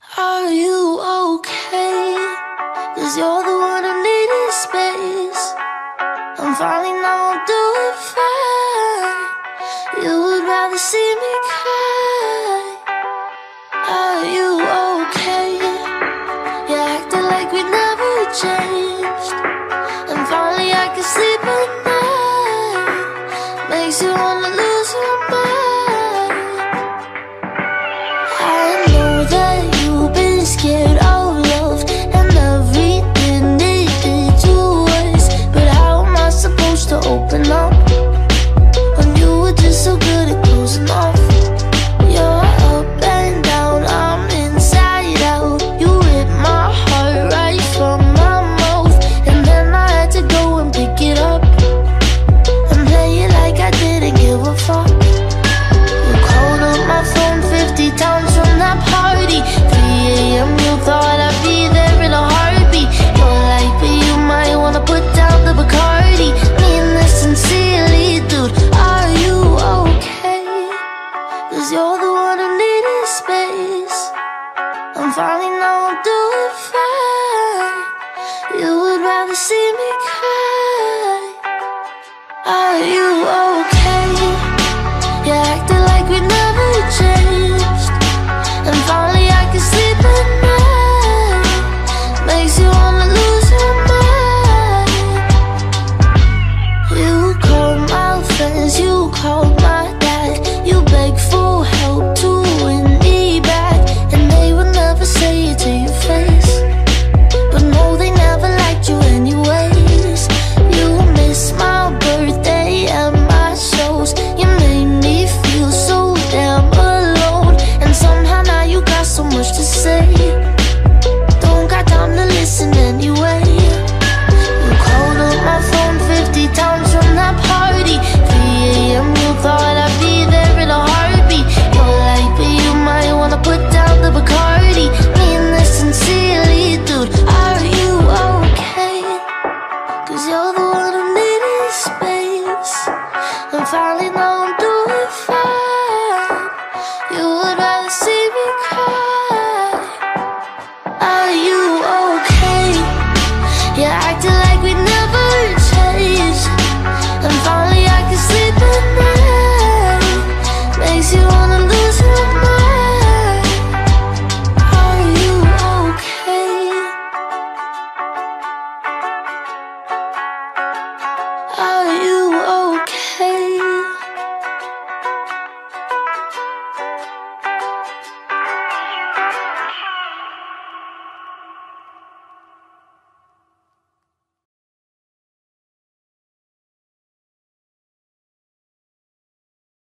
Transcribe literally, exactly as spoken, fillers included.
Are you okay? Cause you're the one who needed space. I'm falling now, I'm doing fine. You would rather see me cry. Are you okay? You're acting like we never changed. And finally I can sleep at night. Makes you wanna lose your mind. I know that you've been scared of love and everything it did to us, but how am I supposed to open up when you were just so good at closing off? You're up and down, I'm inside out. You ripped my heart right from my mouth, and then I had to go and pick it up and play it like I didn't give a fuck. You called up my phone fifty times from that party. three A M you thought I'd be there in a heartbeat. You're like, but you might wanna put down the Bacardi. Mean this sincerely, dude, are you okay? Cause you're the one who needed space. I'm falling now, I'm doing fine. You would rather see me cry. Are you